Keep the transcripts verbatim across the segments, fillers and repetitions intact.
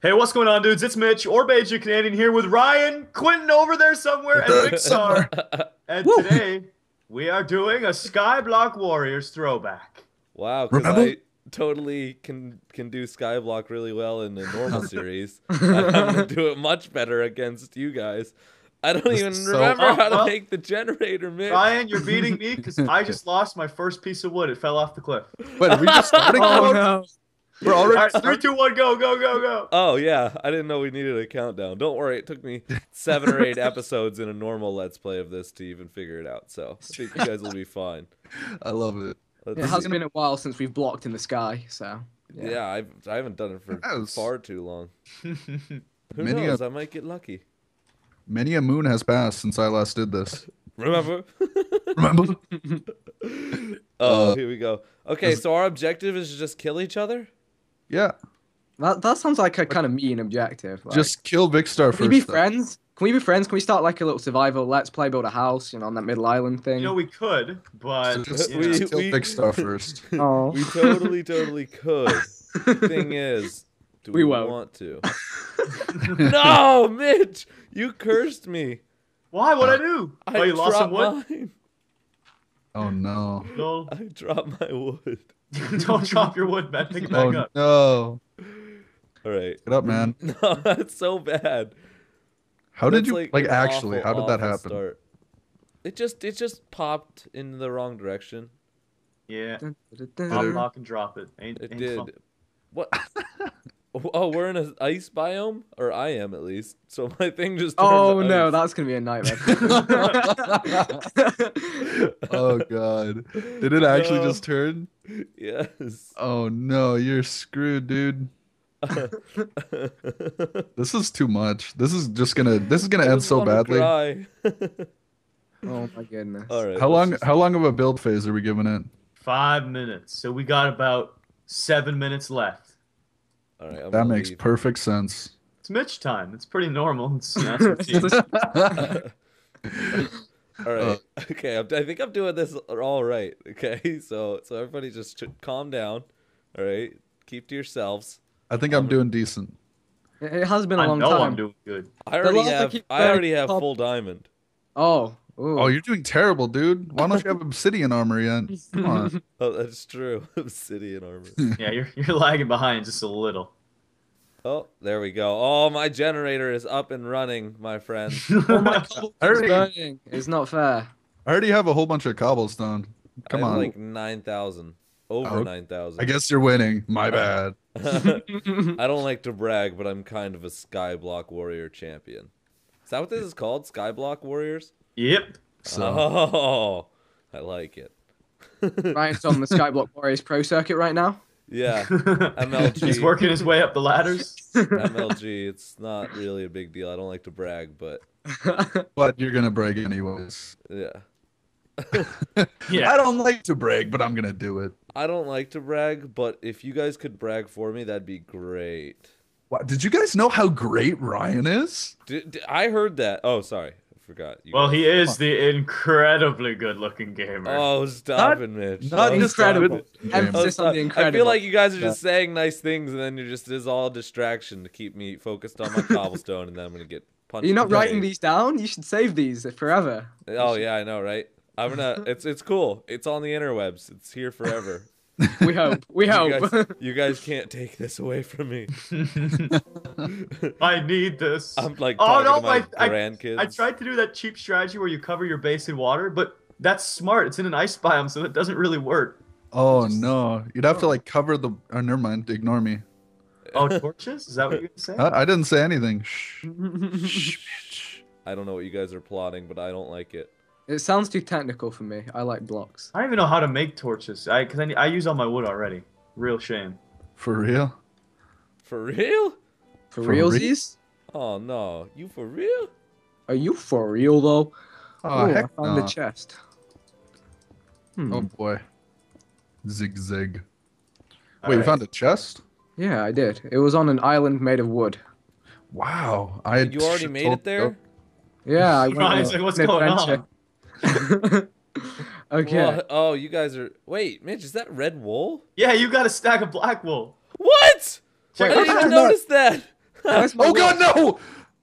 Hey, what's going on, dudes? It's Mitch, or Beijing Canadian, here with Ryan, Quentin over there somewhere, and Rickstar. And Woo! today, we are doing a Skyblock Warriors throwback. Wow, because Remember? I totally can can do Skyblock really well in the normal series. I'm gonna do it much better against you guys. I don't This even is so- remember Oh, how to well. make the generator, Mitch. Ryan, you're beating me because I just lost my first piece of wood. It fell off the cliff. Wait, are we just starting? Oh, now? no. We're All already right, three, starting? two, one, go, go, go, go. Oh yeah, I didn't know we needed a countdown. Don't worry, it took me seven or eight episodes in a normal Let's Play of this to even figure it out. So I think you guys will be fine. I love it. Let's It has see. been a while since we've blocked in the sky, so. Yeah, I've, I haven't done it for Yes. far too long. Who Many knows? a- I might get lucky. Many a moon has passed since I last did this. Remember? Remember? Oh, Uh, here we go. Okay, is- so our objective is to just kill each other? Yeah. That that sounds like a kind of mean objective. Like, Just kill Vicstar can we be first. though. friends? Can we be friends? Can we start like a little survival let's play, build a house, you know, on that middle island thing? You know, we could, but So just, you We- know. just kill we- Vicstar first. Oh. We totally, totally could. Thing is, do we, We won't. want to? No, Mitch! You cursed me. Why? What'd I do? I oh, you lost some dropped wood? mine. Oh no. No. I dropped my wood. Don't drop your wood, man. Pick it back Oh up. no. All right. Get up, man. No, that's so bad. How did That's you like, an actually? awful, How did that awful happen? start. It just it just popped in the wrong direction. Yeah. Dun, dun, Pop, dun, dun. lock, and drop it. Ain't, It ain't did. fun. What? Oh, we're in an ice biome, or I am at least. So my thing just. Turned Oh to no, ice. that's gonna be a nightmare. Oh god. Did it actually No. just turn? Yes. Oh no, you're screwed, dude. This is too much. This is just gonna this is gonna I end just so wanna badly. cry. Oh my goodness. All right. How let's long just- how long of a build phase are we giving it? Five minutes. So we got about seven minutes left. All right. I'm That gonna makes leave. perfect sense. It's Mitch time. It's pretty normal. It's, you know, it's routine. All right. Okay. I'm, I think I'm doing this all right. Okay. So so everybody just ch- calm down. All right. Keep to yourselves. I think I'm doing decent. It it has been a I long know time. I'm doing good. I already lava have. keeps I already burning have up. full diamond. Oh. Ooh. Oh, you're doing terrible, dude. Why don't you have obsidian armor yet? Come on. Oh, that's true. Obsidian armor. Yeah, you're you're lagging behind just a little. Oh, there we go. Oh, my generator is up and running, my friend. Oh my god. I already, I Burning. It's not fair. already have a whole bunch of cobblestone. Come I have on. like nine thousand. Over Oh, nine thousand. I guess you're winning. My bad. I don't like to brag, but I'm kind of a Skyblock Warrior champion. Is that what this is called? Skyblock Warriors? Yep. So Oh, I like it. Ryan's on the Skyblock Warriors Pro Circuit right now. Yeah, M L G. He's working his way up the ladders. M L G, it's not really a big deal. I don't like to brag, but but you're gonna brag anyways. yeah. Yeah. I don't like to brag, but I'm gonna do it. I don't like to brag, but if you guys could brag for me, that'd be great. Wow, did you guys know how great Ryan is? Did, did- I heard that. Oh, sorry. I forgot. You Well, guys- he is the incredibly good-looking gamer. Oh, stop it, Mitch. Not Oh, just stop incredible. it. James. Emphasis Oh, on the stop. I incredible. feel like you guys are just saying nice things, and then you're just it's all a distraction to keep me focused on my cobblestone, and then I'm gonna get punched. You're not in the writing face. these down. You should save these forever. Oh yeah, I know, right? I'm gonna. It's it's cool. It's on the interwebs. It's here forever. We hope. We You hope. guys, you guys can't take this away from me. I need this. I'm like Oh, talking no, to my my- I- grandkids. I tried to do that cheap strategy where you cover your base in water, but that's smart. It's in an ice biome, so it doesn't really work. Oh no, you'd have to like cover the. Oh, never mind. Ignore me. Oh, torches? Is that what you're gonna say? I, I didn't say anything. Shh. I don't know what you guys are plotting, but I don't like it. It sounds too technical for me. I like blocks. I don't even know how to make torches. I because I, I use all my wood already. Real shame. For real? For real? For, For real? realsies? Oh no, you for real? Are you for real though? Oh Ooh, heck I found no. the chest. Hmm. Oh boy. Zig zig. All Wait, you right. found a chest? Yeah, I did. It was on an island made of wood. Wow. I had You already sh- made told- it there? Yeah, I went Ryan's on like, what's an going adventure. on? Okay. Well, oh, you guys are. Wait, Mitch, is that red wool? Yeah, you got a stack of black wool. What? Check I it didn't out. even notice that. Where's my Oh wool? god, no!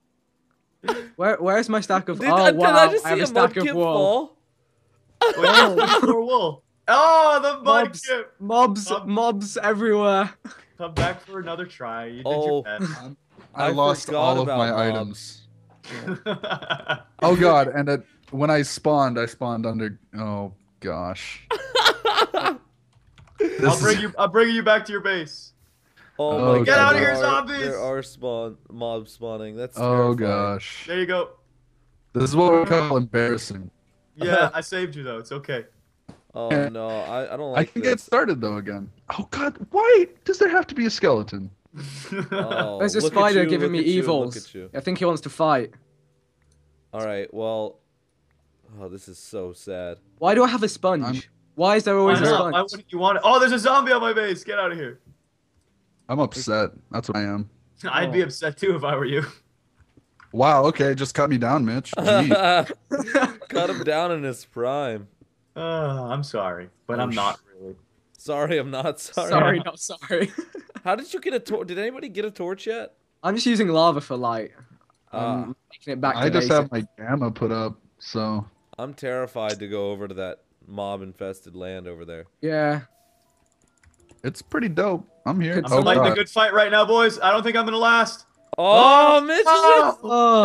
Where, where's my stack of? Did, oh uh, did wow! I just I have see a a stack mudkip of wool. fall? Wait, more wool. Oh, the mud Mobs, kip. mobs, Um, mobs everywhere. Come back for another try. You did Oh. your best. I, I lost forgot all of about my mobs. items. Oh god, and it, when I spawned, I spawned under. Oh gosh. I'll This bring is- you. I'll bring you back to your base. Oh Oh, my god! Get outta there here, are- zombies! There are spawn mobs spawning. That's Oh terrifying. gosh. There you go. This is what we call embarrassing. Yeah, I saved you though. It's okay. Oh no, I, I don't I like can get this. started though again. Oh god, why does there have to be a skeleton? Oh, There's a look at spider you, giving look me at you, evils. Look at you. I think he wants to fight. All right, well, oh, this is so sad. Why do I have a sponge? I'm- Why is there Why always a not? sponge? Why wouldn't you want it? Oh, there's a zombie on my base. Get out of here. I'm upset. That's what I am. I'd be upset too if I were you. Wow, okay, just cut me down, Mitch. Gee. Cut him down in his prime. Uh, I'm sorry, but Oh, I'm sh- not really. Sorry, I'm not sorry. Sorry, not sorry. How did you get a torch? Did anybody get a torch yet? I'm just using lava for light. Ah. I'm making it back to I just basics. have my gamma put up, so I'm terrified to go over to that mob-infested land over there. Yeah. it's pretty dope. I'm here. Could I'm Oh, fighting a God. good fight right now, boys. I don't think I'm gonna last. Oh, Mitch! Oh!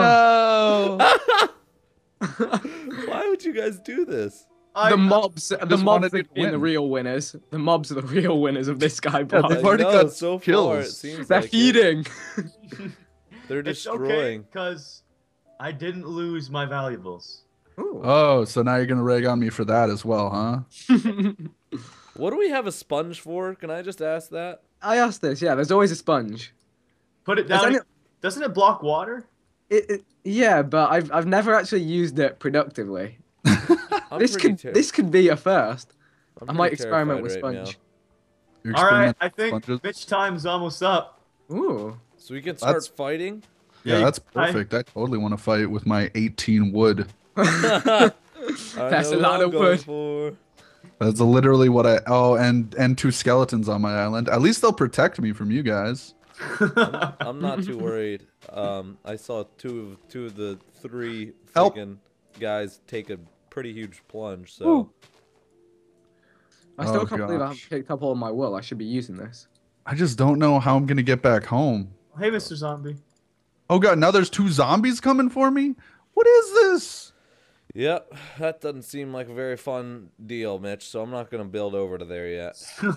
Oh. Why would you guys do this? I, the mobs, the just mobs wanted are to being the win. real winners. The mobs are the real winners of this guy. Yeah, boss. they've already I know, got so far. kills. It seems They're like it. feeding. They're It's okay destroying. because I didn't lose my valuables. Ooh. Oh, so now you're gonna rag on me for that as well, huh? What do we have a sponge for? Can I just ask that? I asked this. Yeah, there's always a sponge. Put it Has down. any- Doesn't it block water? It, it, yeah, but I've I've never actually used it productively. I'm this pretty could ter- this could be a first. I'm I might pretty experiment with terrified right sponge. You're All right, experimenting I think with sponges? bitch time's almost up. Ooh. now. So we can start That's- fighting. Yeah, Yeah, that's I- perfect. I, totally want to fight with my eighteen wood. I That's know a lot what I'm of going wood. for. That's literally what I. Oh, and and two skeletons on my island. At least they'll protect me from you guys. I'm not too worried. Um, I saw two of two of the three Help. freaking guys take a pretty huge plunge. So Ooh. I still Oh, can't believe I gosh. haven't picked up all my wool. I should be using this. I just don't know how I'm gonna get back home. Hey, Mister Zombie. Oh god, now there's two zombies coming for me. What is this? yep, that doesn't seem like a very fun deal, Mitch. So I'm not gonna build over to there yet.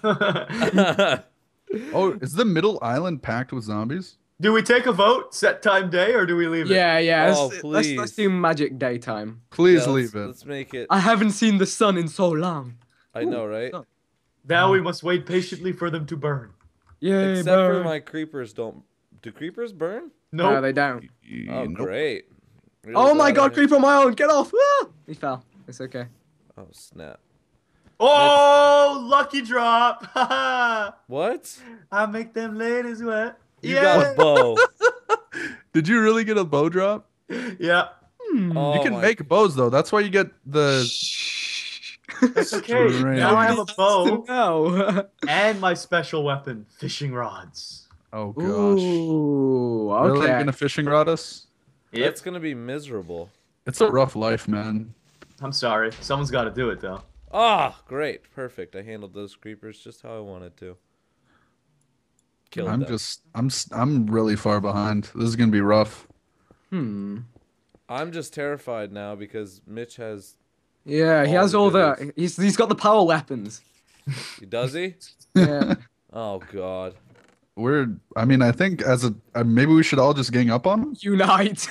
Oh, is the middle island packed with zombies? Do we take a vote, set time day, or do we leave it? Yeah, yeah. Oh, let's, let's, let's please. do magic daytime. Please Yeah, leave let's, it. Let's make it. I haven't seen the sun in so long. I know, right? sun. Now we must wait patiently for them to burn. Yay, Except for burn. my creepers don't. Do creepers burn? No, No, they don't. Oh, Nope. great. Really Oh my glad god, I- creep on my own. Get off. Ah! He fell. It's okay. Oh snap! Oh, lucky drop! I What? make them ladies wet. You yeah. got a bow. Did you really get a bow drop? Yeah. Hmm. Oh, you can my- make bows though. That's why you get the. It's okay. Strange. Now I have a bow No. and my special weapon, fishing rods. Oh gosh. Ooh, okay. Really gonna fishing rod us? That's gonna be miserable. It's a rough life, man. I'm sorry. Someone's got to do it, though. Ah, great, perfect. I handled those creepers just how I wanted to. Killed I'm them. just, I'm, s- I'm really far behind. This is gonna be rough. Hmm. I'm just terrified now because Mitch has. Yeah, he All has the all goodies. the. He's he's got the power weapons. Does he? Yeah. Oh God. We're, I mean, I think as a, uh, maybe we should all just gang up on him. Unite.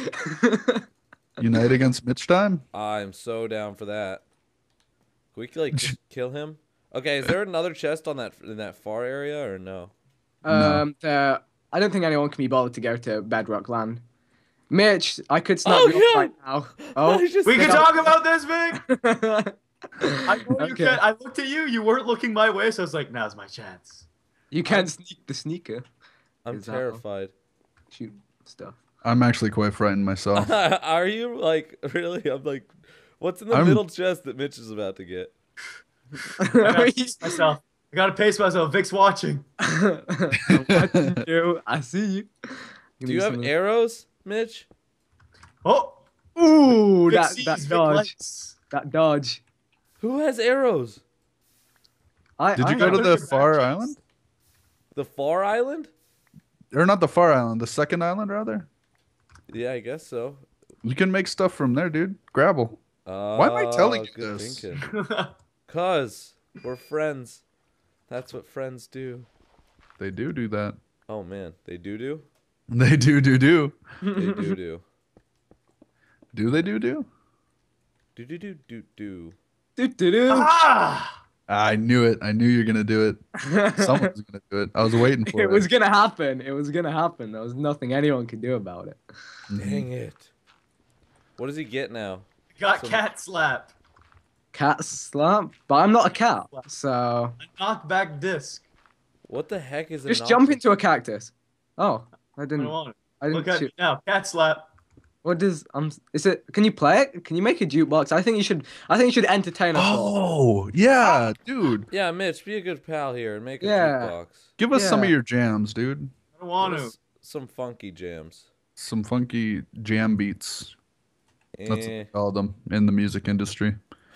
Unite against Mitch time. I'm so down for that. Can we like just kill him? Okay, is there another chest on that in that far area or no? um. uh, I don't think anyone can be bothered to go to Bedrock Land. Mitch, I could snap Oh, you up yeah. right now. Oh. I just We can Get talk about this, Vic. I I know you Okay. can. I looked at you. You weren't looking my way, so I was like, "Now's my chance." You can't sneak the sneaker. I'm Is that- terrified. Shoot stuff. I'm actually quite frightened myself. Are you like really? I'm like, what's in the I'm- middle chest that Mitch is about to get? I gotta pace myself. I gotta pace myself. Vic's watching. I'm watching you. I see you. Give Do me you have some- arrows, Mitch? Oh, Ooh, that Vixie's that Vic dodge. Lights. That dodge. Who has arrows? I, Did I you go to have- the Look at far matches. island? The Far Island? Or not the far island, the second island rather? Yeah, I guess so. You can make stuff from there, dude. Grabble. Why am I telling you Ah, good this? thinking. Cause we're friends. That's what friends do. They do do that. Oh man, they do do. They do do do. They do do. Do they do do? Do do do do do. Do, do, do. ah! I knew it. I knew you were gonna do it. Someone was gonna do it. I was waiting for it. It was gonna happen. It was gonna happen. There was nothing anyone could do about it. Dang it. What does he get now? Got Some- cat slap. Cat slap, but I'm not a cat, so A knockback disc. What the heck is a just knock- jump into a cactus. Oh, I I didn't. don't want it. I didn't Look at shoot. me now. Cat slap. What does um? Is it? Can you play it? Can you make a jukebox? I think you should. I think you should entertain us all. Oh yeah, dude. Yeah, Mitch, be a good pal here and make a Yeah. jukebox. Give us some of Yeah. your jams, dude. I don't want Give to. us some funky jams. Some funky jam beats. That's what Eh. they call them in the music industry.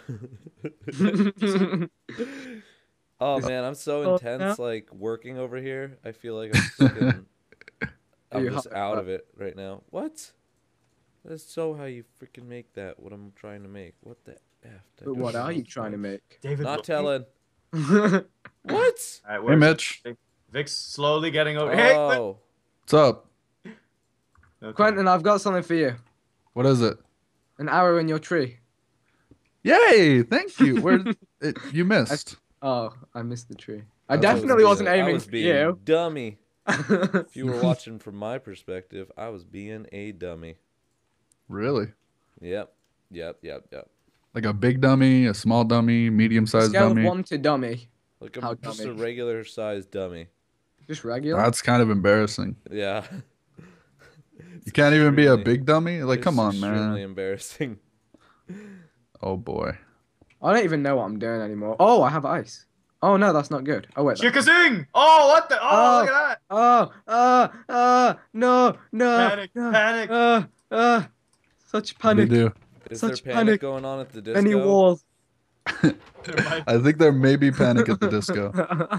Oh man, I'm so Oh, intense like working over here. I feel like I'm freaking I'm You just hot- out of it right now. What? That's so how you freaking make that what I'm trying to make. What the F? did I But do what are wrong? you trying to make? David. Not look- telling. What? What? All right, Hey, where's Mitch. Vic? Vic's slowly getting over. Hey, Quinn- Oh. What's up? Okay. Quentin, I've got something for you. What is it? An arrow in your tree. Yay! Thank you. Where it, you missed? Oh, I missed the tree. I I was definitely being- wasn't I aiming was for being you. dummy. If you were watching from my perspective, I was being a dummy. Really? Yep. Yep. Yep. Yep. Like a big dummy, a small dummy, medium-sized Scale of dummy. one to dummy. Like How I'm just a dummy. regular sized dummy. Just regular. That's kind of embarrassing. Yeah. You can't even be a extremely- big dummy. Like, It's come on, extremely man. embarrassing. Oh boy. I don't even know what I'm doing anymore. Oh, I have ice. Oh no, that's not good. Oh wait. that- Chikazing! Oh, what the? Oh, Oh. look at that! Oh, uh, uh, no, no, Panic! no, Panic! uh, uh, such What do you panic. do? Is Such there panic, panic. going on at the disco? Any walls. There might- I think there may be panic at the disco.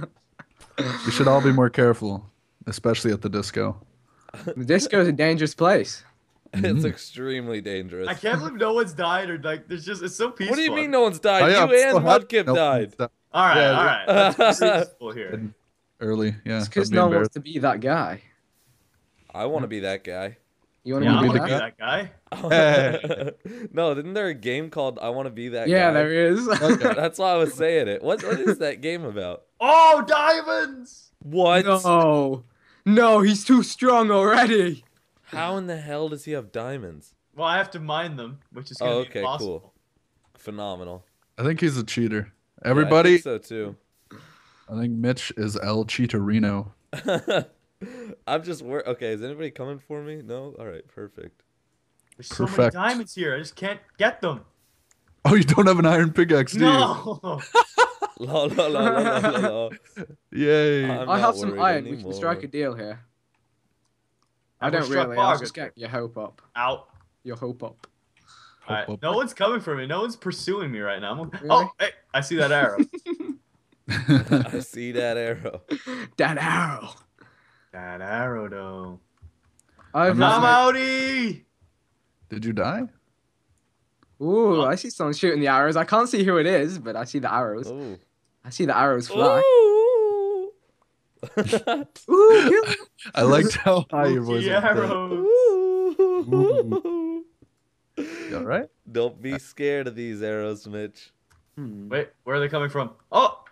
We should all be more careful, especially at the disco. The disco is a dangerous place. It's Mhm. extremely dangerous. I can't believe no one's died or like. There's just it's so peaceful. What do you mean no one's died? Oh, yeah, you still and have- Mudkip no, died. All right, Yeah, all right. Let's be peaceful here. Early, yeah. It's because that'd be no one wants embarrassing. to be that guy. I want to be that guy. You want Yeah, to I be be want the to that be guy? that guy. No, isn't there a game called I Want to Be That Yeah, Guy? there is. That's why I was saying it. What What is that game about? Oh, diamonds! What? No, no, he's too strong already. How in the hell does he have diamonds? Well, I have to mine them, which is gonna Oh, be okay, impossible. cool. Phenomenal. I think he's a cheater. Yeah, I Everybody, think so too. I think Mitch is El Cheaterino. I'm just wor- okay. Is anybody coming for me? No. All right. Perfect. There's so Perfect. many diamonds here. I just can't get them. Oh, you don't have an iron pickaxe, do you? No. La, la, la, la, la, la, la. Yay. I'm I not have some worried iron. We can strike a anymore. deal here. I And we're don't struck really. I was bargain. just getting your hope up. Out. Your hope up. All right. up. No one's coming for me. No one's pursuing me right now. I'm... Really? Oh, hey, I see that arrow. I see that arrow. That arrow. that arrow, though. I've not- I'm outie. Did you die? Ooh, I see someone shooting the arrows. I can't see who it is, but I see the arrows. Ooh. I see the arrows fly. Ooh. Ooh, kill him. I liked how high your voice Spooky was. arrows. Ooh. You all right? Don't be scared of these arrows, Mitch. Hmm. Wait, where are they coming from? Oh.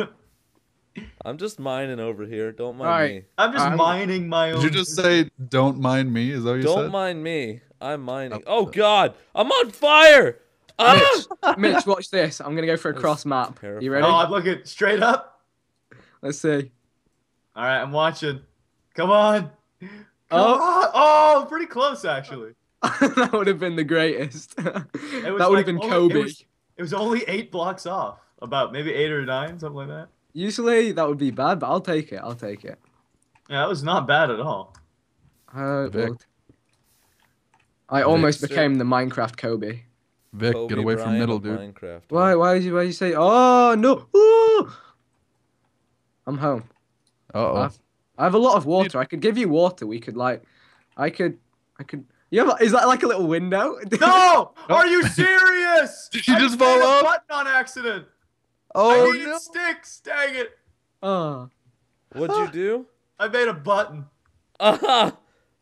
I'm just mining over here. Don't mind Alright. me. I'm just I'm- mining my own. Did you just say, don't mind me? Is that what you Don't said? mind me. I'm mining. Oh. Oh God, I'm on fire! Ah! Mitch, watch this. I'm gonna go for a That's cross map. terrifying. You Oh, ready? I'm looking straight up. Let's see. All right, I'm watching. Come on. Come Oh. on. Oh, pretty close actually. That would have been the greatest. that was would like have been only- Kobe. It was, it was only eight blocks off. About maybe eight or nine, something like that. Usually that would be bad, but I'll take it. I'll take it. Yeah, that was not bad at all. Uh, Vic. well, I almost Victor. became the Minecraft Kobe. Vic, Kobe get away from Bryant middle, of dude. Minecraft. Why? Why did you? Why did you say? Oh no! Ooh! I'm home. Uh oh. I've, I have a lot of water. I could give you water. We could like, I could, I could. You have? Is that like a little window? No! Are you serious? Did you I just made fall a off? button on accident. I Oh needed no. sticks. Dang it! Oh. What'd you do? I made a button. Ah!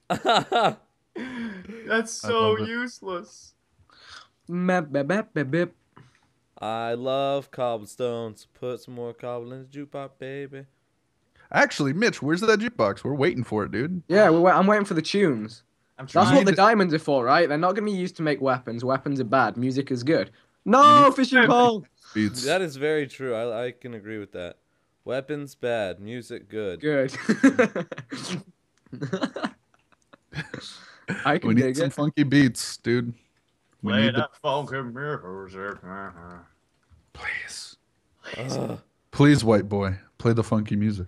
That's so love it. useless. Mep, bep, bep, bep, bep. I love cobblestones. Put some more cobble in the jukebox, baby. Actually, Mitch, where's that jukebox? We're waiting for it, dude. Yeah, we're, wait- I'm waiting for the tunes. I'm That's trying. what the to- diamonds are for, right? They're not gonna be used to make weapons. Weapons are bad. Music is good. No, need- fishing pole. Beats. That is very true. I, I can agree with that. Weapons bad, music good. Good. I we can need dig some it. funky beats, dude. We Play need the... that funky music. Please. Ugh. Please, white boy, play the funky music.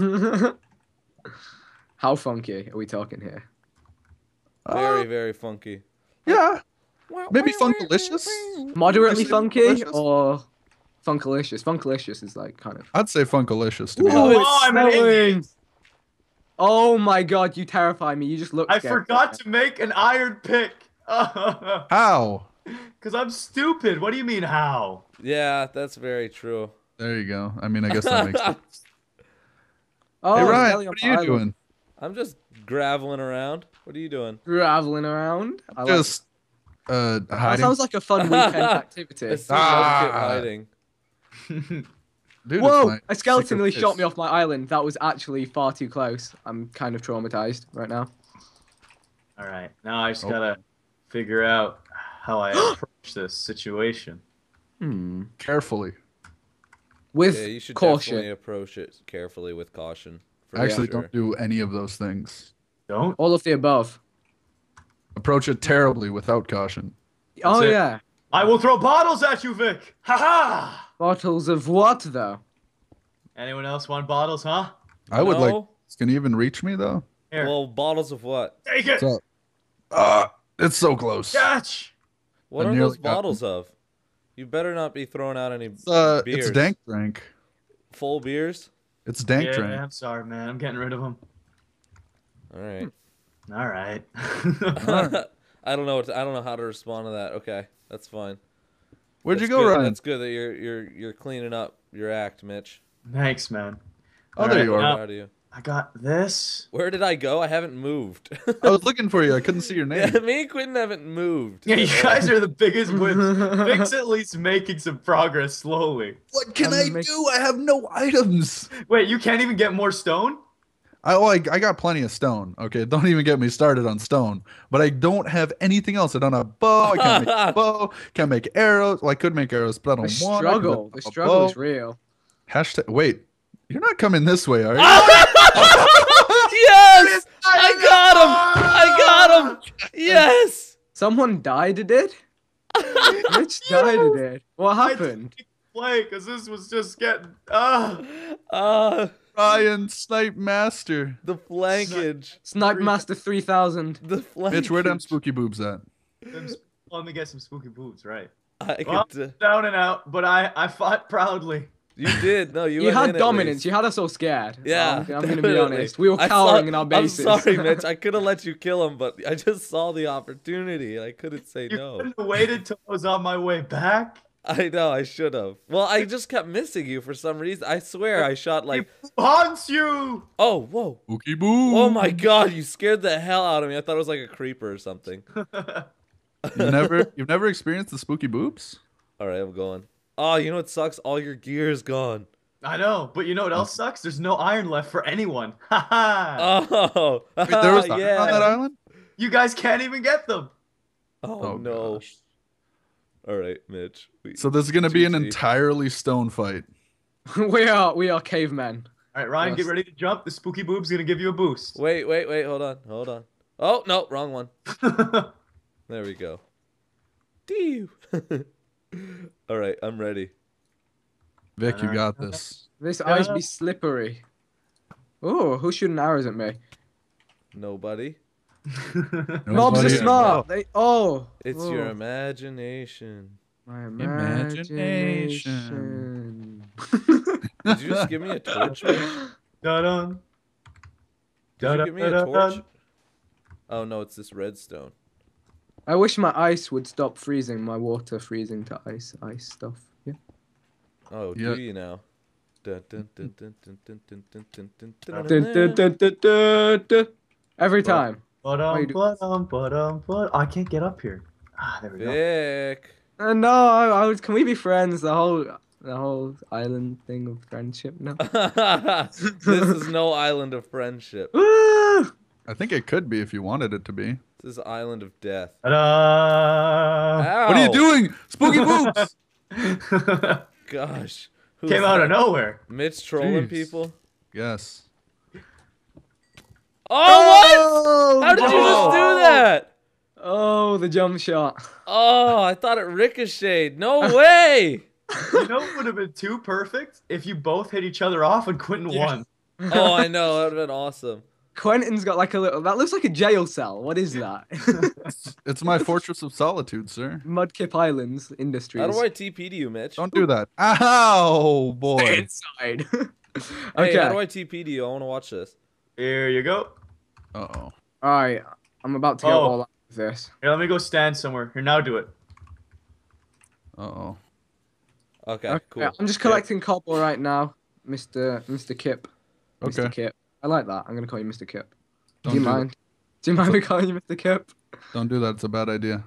How funky are we talking here? Very, Uh, very funky. yeah. Maybe Funkalicious? Moderately Actually, funky Funkalicious? or Funkalicious? Funkalicious is like kind of. I'd say Funkalicious, to be Ooh, honest. it's Oh, I'm an snowing. idiot. Oh my god, you terrify me. You just look. I scared. forgot to make an iron pick. How? Because I'm stupid. What do you mean, how? Yeah, that's very true. There you go. I mean, I guess that makes sense. Oh, Hey, it's Ryan, Kelly on what are you Island. doing? I'm just graveling around. What are you doing? Traveling around. I like Just uh, That hiding. sounds like a fun weekend activity. I still Ah. love Kit hiding. Dude, it's Whoa! my A skeleton secret nearly base. shot me off my island. That was actually far too close. I'm kind of traumatized right now. All right. Now I just Oh. gotta figure out how I approach this situation. Hmm. Carefully. With Yeah, you should caution. definitely approach it carefully with caution. for Actually, sure. don't do any of those things. Don't. All of the above. Approach it terribly without caution. oh it. yeah. I will throw bottles at you, Vic. Ha ha! Bottles of what though? Anyone else want bottles, huh? I would like. No? Can you even reach me though? Here. Well, bottles of what? Take it. So, ah, it's so close. Catch. What I are nearly those got bottles of? You better not be throwing out any It's, uh, beers. it's dank drink. Full beers? It's dank Yeah, drink. I'm sorry, man. I'm getting rid of them. All right. All right. I don't know what to, I don't know how to respond to that. Okay, that's fine. Where'd you That's go, good. Ryan? That's good that you're you're you're cleaning up your act, Mitch. Thanks, man. Oh, All there right, you are. now- Proud of you. I got this. Where did I go? I haven't moved. I was looking for you. I couldn't see your name. Yeah, me and Quentin haven't moved. Yeah, you guys are the biggest wimps. Vic's at least making some progress slowly. What can I'm I make- do? I have no items. Wait, you can't even get more stone? I like. I got plenty of stone. Okay, don't even get me started on stone. But I don't have anything else. I don't have bow. I can't make a bow. Can't make arrows. Well, I could make arrows, but I The don't want. I could struggle. make The a struggle bow. is real. Hashtag. Wait, you're not coming this way, are you? Yes! I got him! I got him! Yes! Someone died, it did? Which died, it did? What happened? Play, because this was just getting. Ah. Uh, Ryan, Snipe Master. the flankage. Snipe Master three thousand. The flankage. Mitch, where them spooky boobs at? Them sp- Let me get some spooky boots, right? I Well, could, uh, down and out, but I, I fought proudly. you did. No, you You went had in at dominance. least. You had us all scared. Yeah, I'm, I'm gonna be definitely. honest. We were I cowering saw- in our bases. I'm sorry, Mitch. I could have let you kill him, but I just saw the opportunity and I couldn't say You no. couldn't have waited till I was on my way back. I know, I should have. Well, I just kept missing you for some reason. I swear I shot like, He haunts you. oh, whoa. Spooky boo. Oh my god, you scared the hell out of me. I thought it was like a creeper or something. You've never, you've never experienced the spooky boobs? All right, I'm going. Oh, you know what sucks? All your gear is gone. I know, but you know what else sucks? There's no iron left for anyone. Ha ha. Oh, Wait, there was iron yeah. on that island? You guys can't even get them. Oh, Oh, no. gosh. All right, Mitch. We- So this is gonna be an G G. entirely stone fight. we are we are cavemen. All right, Ryan, Yes. get ready to jump. The spooky boob's gonna give you a boost. Wait, wait, wait. Hold on. Hold on. Oh, no, wrong one. There we go. Dew. All right, I'm ready. Vic, you Uh, got this. This Yeah. ice be slippery. Oh, who's shooting arrows at me? Nobody. Mobs are Nobody- smart. They oh. It's oh. your imagination. My Imagination. imagination. Did you just give me a torch, Mitch? Dun-dun. Did you give me a Dun-dun-dun-dun. torch? Oh no, it's this redstone. I wish my ice would stop freezing. My water freezing to ice, ice stuff. Yeah. Oh, Yeah. do you now? Dun, dun, dun, dun, dun, dun, dun, dun, dun, dun, dun, Dun, dun, dun, dun, dun, dun. Every Well, time. Why Ba-dum, you do- ba-dum, ba-dum, ba- I can't get up here. Ah, there we go. Vic. Uh, no, I, I was. Can we be friends? The whole, the whole island thing of friendship. No. This is no island of friendship. Ah! I think it could be if you wanted it to be. This is island of death. Ta-da! Ow. What are you doing? Spooky boobs! Gosh. Who's Came out of that? nowhere. Mitch trolling Jeez. people? Yes. Oh, what? How did you just do that? Oh, the jump shot. Oh, I thought it ricocheted. No way. You know what would have been too perfect? If you both hit each other off and Quentin won. Oh, I know. That would have been awesome. Quentin's got like a little. That looks like a jail cell. What is that? It's my fortress of solitude, sir. Mudkip Islands Industries. How do I T P to you, Mitch? Don't do that. Ow, boy. Inside. Hey, Okay. how do I T P to you? I want to watch this. Here you go. Uh-oh. All right. I'm about to go Oh. all out with this. Here, let me go stand somewhere. Here, now do it. Uh-oh. Okay, Okay, cool. I'm just collecting cobble right now, Mister Mister Kip. Mister Okay. Kip. I like that. I'm gonna call you Mister Kip. Don't do you do it. mind? Do you mind me calling you Mister Kip? Don't do that. It's a bad idea.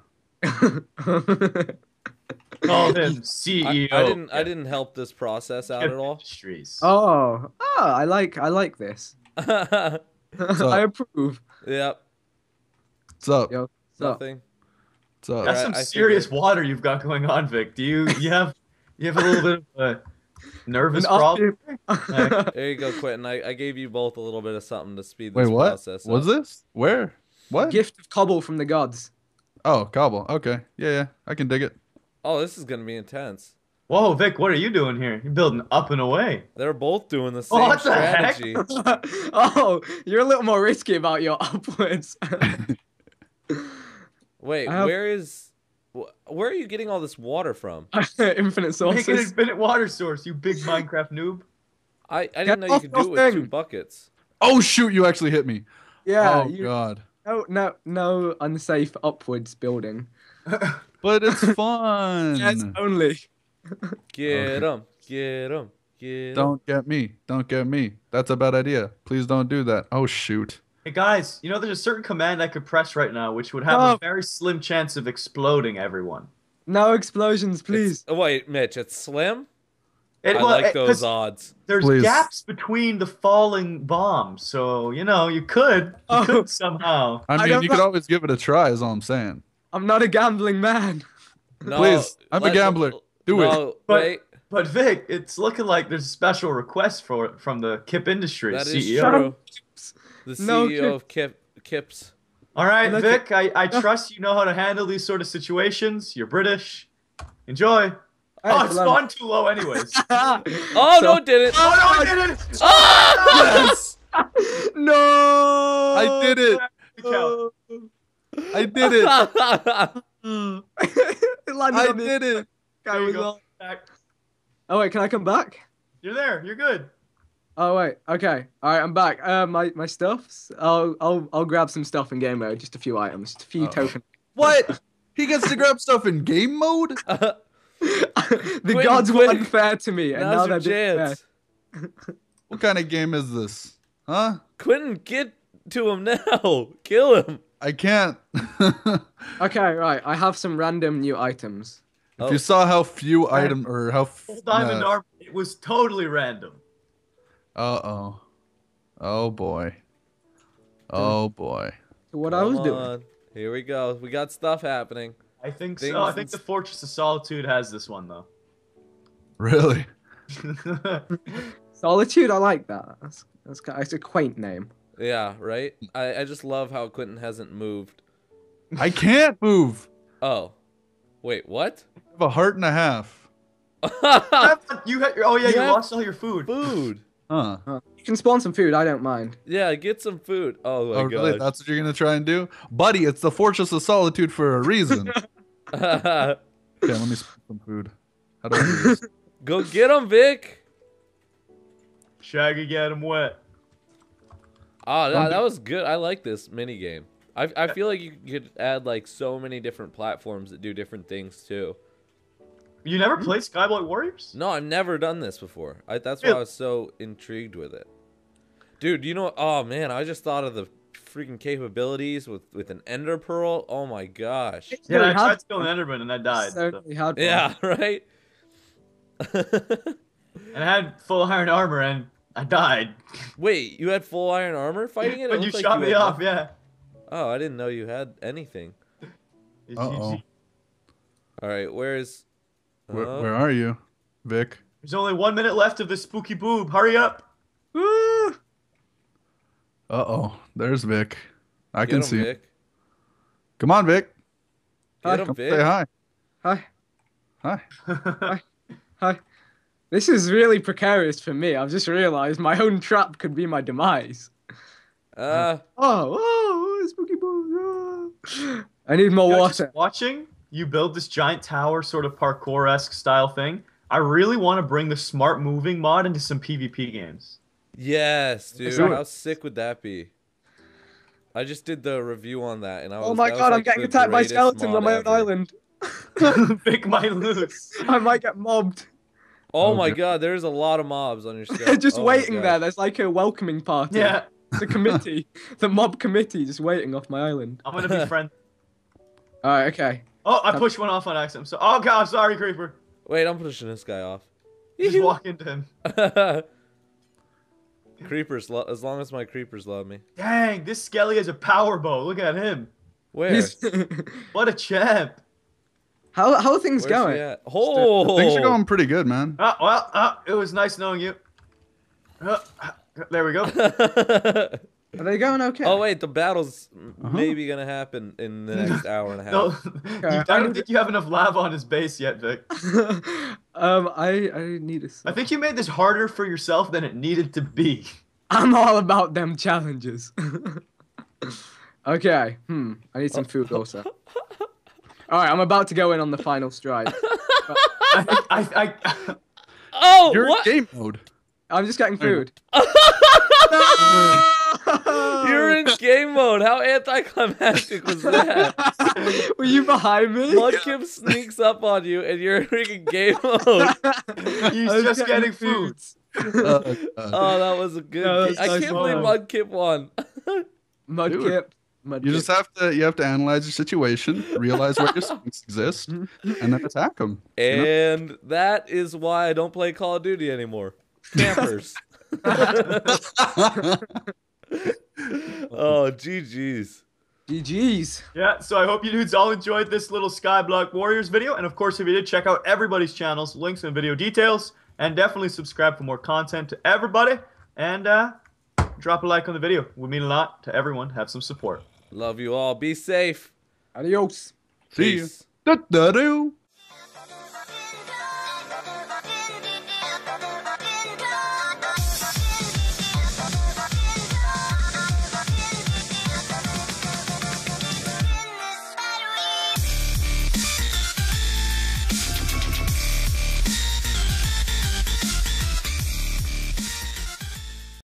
Call him C I, E O. I didn't. I didn't help this process out at all. Industries. oh, oh, I like I like this. I approve. Yep. What's up? Yo, so Nothing. What's up? That's Alright, some I serious figured- water you've got going on, Vic. Do you you have you have a little bit of a nervous An problem? upbeat- There you go, Quentin. I, I gave you both a little bit of something to speed Wait, this what? process Was up. this? Where? What? Gift of cobble from the gods. Oh, cobble. Okay. Yeah, yeah. I can dig it. Oh, this is gonna be intense. Whoa, Vic, what are you doing here? You're building up and away. They're both doing the Oh, same what the heck? strategy. Oh, you're a little more risky about your upwards. Wait, I have- where is? wh- Where are you getting all this water from? Infinite Make an sources. infinite water source, you big Minecraft noob. I, I didn't know you off could your do it with two thing. buckets. Oh, shoot. You actually hit me. Yeah. oh, you, God. no, no, no unsafe upwards building. But it's fun. Yes, only. Get them, get them, get 'em. Don't get me. Don't get me. That's a bad idea. Please don't do that. Oh, shoot. Hey guys, you know there's a certain command I could press right now which would have Oh. a very slim chance of exploding everyone. No explosions, please. It's- wait, Mitch, it's slim. It, I well, like it- 'cause those odds. There's Please. gaps between the falling bombs, so you know you could, you Oh. could somehow. I I mean, don't you could know- always give it a try, is all I'm saying. I'm not a gambling man. No, Please, I'm a let- gambler. Do it. no, But- wait, But Vic, it's looking like there's a special request for it from the Kip Industries that is C E O. true. The No, C E O of Kip, Kips. All right, Look Vic, I, I trust you know how to handle these sort of situations. You're British. Enjoy. Oh, it spawned too low anyways. Oh So- no, it didn't. Oh no, I did it! Ah! Yes! No! I did it! Count. I did it! It landed I on the did it! guy There you was go. on- Back. Oh wait, can I come back? You're there. You're good. Oh wait, okay. All right, I'm back. Uh, my my stuffs. I'll I'll I'll grab some stuff in game mode. Just a few items, just a few Uh-oh. tokens. What? He gets to grab stuff in game mode? The Quentin, gods were Quentin, unfair to me, and now Now's your they're being chance. What kind of game is this? Huh? Quentin, get to him now. Kill him. I can't. fair. Okay, right. I have some random new items. If Oh. you saw how few item or how f- Full diamond uh armor. It was totally random. oh. Oh boy. Oh boy. So what I was Come doing. on. Here we go. We got stuff happening. I think Things so. I think and the Fortress of Solitude has this one though. Really? Solitude. I like that. That's that's ki- it's a quaint name. Yeah, right? I, I just love how Quentin hasn't moved. I can't move. Oh. Wait, what? I have a heart and a half. you had, oh yeah, You you have lost all your food. Food. Huh. You can spawn some food. I don't mind. Yeah, get some food. Oh my Oh, really? god. That's what you're gonna try and do, buddy? It's the Fortress of Solitude for a reason. Okay, let me spawn some food. How do I do this? Go get him, Vic. Shaggy, get him wet. Oh, that, that was good. I like this mini game. I I feel like you could add like so many different platforms that do different things too. You never played Skyblock Warriors? No, I've never done this before. I, that's why I was so intrigued with it. Dude, you know, oh man, I just thought of the freaking capabilities with, with an Ender Pearl. Oh my gosh. Yeah, really I tried hard. to kill an Enderman and I died. So so. really hard. Yeah, right? And I had full iron armor and I died. Wait, you had full iron armor fighting it? It When you looked like shot me had off, nothing. yeah. Oh, I didn't know you had anything. It's Uh-oh. G G. All right, where's... Where, uh, where are you, Vic? There's only one minute left of this spooky boob. Hurry up. Woo! Uh oh, there's Vic. I get can him, see. Vic. Come on, Vic. Get him, Come Vic. say hi. Hi. Hi. Hi. This is really precarious for me. I've just realized my own trap could be my demise. Uh, Oh, oh, spooky balls. Oh. I need more You know, just water. watching you build this giant tower, sort of parkour-esque style thing. I really want to bring the smart moving mod into some PvP games. yes, dude. do it. How sick would that be? I just did the review on that, and I was. Oh my that was, god, I'm like, getting the attacked by greatest skeletons mod on my own ever. island. Vic might lose. I might get mobbed. Oh Oh, my God. god, there's a lot of mobs on your They're stuff. just Oh my waiting gosh. there. There's like a welcoming party. Yeah, The committee, the mob committee, just waiting off my island. I'm gonna be friend. All right, okay. Oh, I pushed one off on accident. So, oh god, I'm sorry, Creeper. Wait, I'm pushing this guy off. Just walk into him. Creepers, lo- as long as my creepers love me. Dang, this Skelly has a power bow. Look at him. Where? He's- What a champ. how how are things Where's going? he at? Oh, Things are going pretty good, man. Ah, well, ah, it was nice knowing you. Ah, ah, there we go. Are they going okay? Oh wait, the battle's Uh-huh. maybe gonna happen in the next hour and a half. No, you, I I don't need think you have enough lava on his base yet, Vic. um, I I need a. I think you made this harder for yourself than it needed to be. I'm all about them challenges. Okay. Hmm. I need some food also. All right. I'm about to go in on the final strike. I think I, I, Oh, You're what? in game mode. I'm just getting There you food. You're in game mode. How anticlimactic was that? Were you behind me? Mudkip sneaks up on you, and you're in freaking game mode. he's I was just getting food. Uh, uh, Oh, that was a good. No, game. that's I nice can't believe one. Mudkip won. Mudkip. Mudkip. you just have to you have to analyze your situation, realize where your strengths exist, and then attack them. And that is why I don't play Call of Duty anymore. Campers. Oh, G G's. G G's. Yeah, so I hope you dudes all enjoyed this little Skyblock Warriors video. And of course, if you did, check out everybody's channels, links and video details. And definitely subscribe for more content to everybody. And uh, drop a like on the video. Would mean a lot to everyone. Have some support. Love you all. Be safe. Adios. See you. Peace. Da-da-doo.